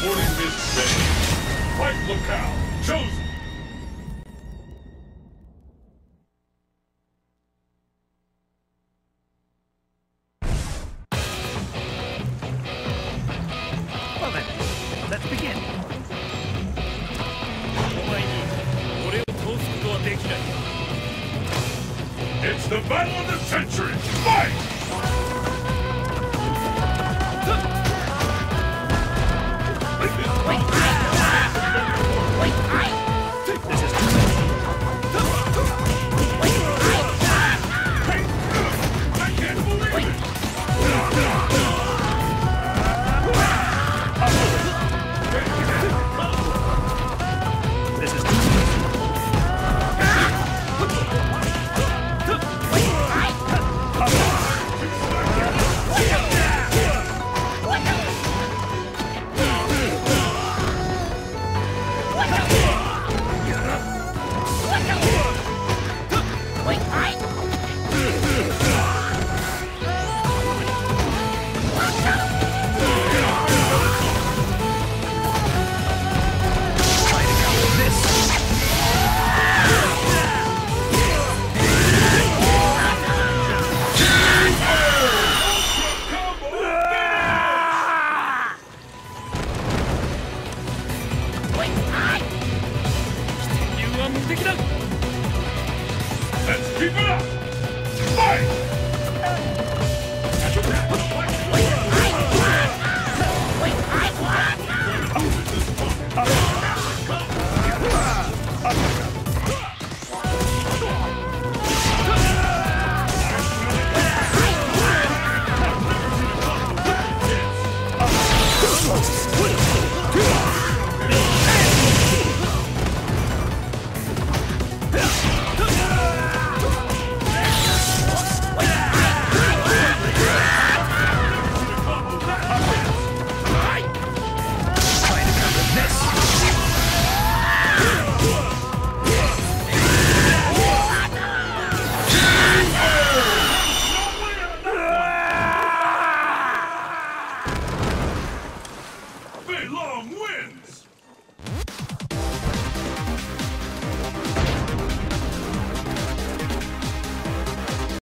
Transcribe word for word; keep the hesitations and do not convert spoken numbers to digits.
Transporting this thing. Fight locale. Chosen. Well then, let's begin. It's the battle of the century. Fight! This is too much. I can't believe it! This is too much. Let's keep it up! Fight! Long way!